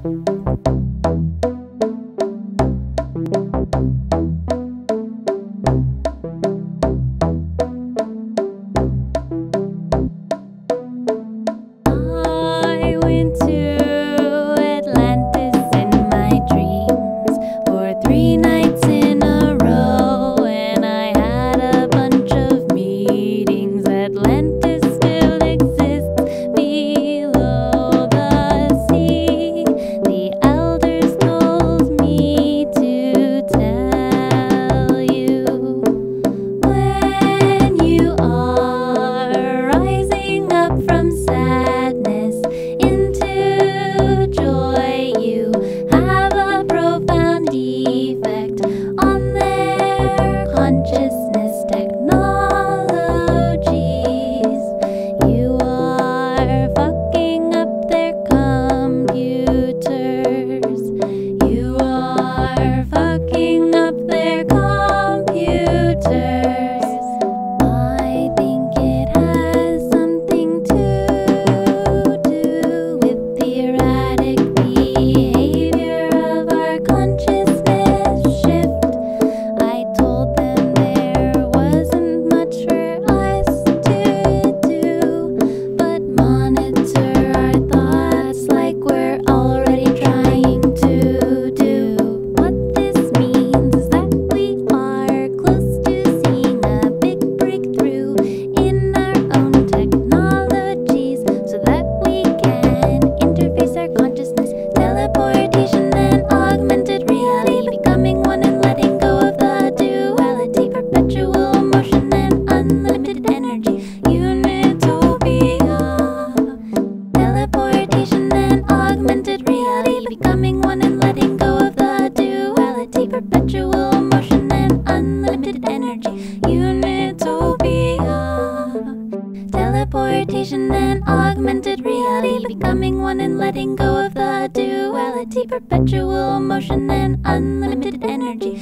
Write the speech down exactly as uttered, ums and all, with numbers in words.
I went to Atlantis in my dreams for three nights in a row, and I had a bunch of meetings. Atlantis still exists below the sea. The elders told me to tell you, when you are rising up from sadness into joy, you have a profound effect on their consciousness technologies. You are fucking up their computers. You are fucking up their computers. I think it has something to do with the erratic behavior of our consciousness shift. I told them there wasn't much for us to do but monitor our thoughts like we're already trying to do. What this means is that we are close to seeing a big breakthrough in our own technologies so that we can interface our consciousness, teleportation and augmented reality, becoming one and letting go of the duality, perpetual motion and unlimited energy, unitopia. Teleportation and augmented reality, becoming one and letting go of the duality, perpetual motion and unlimited energy, unitopia. Teleportation and augmented reality, becoming one and letting go of the duality, perpetual motion and unlimited energy,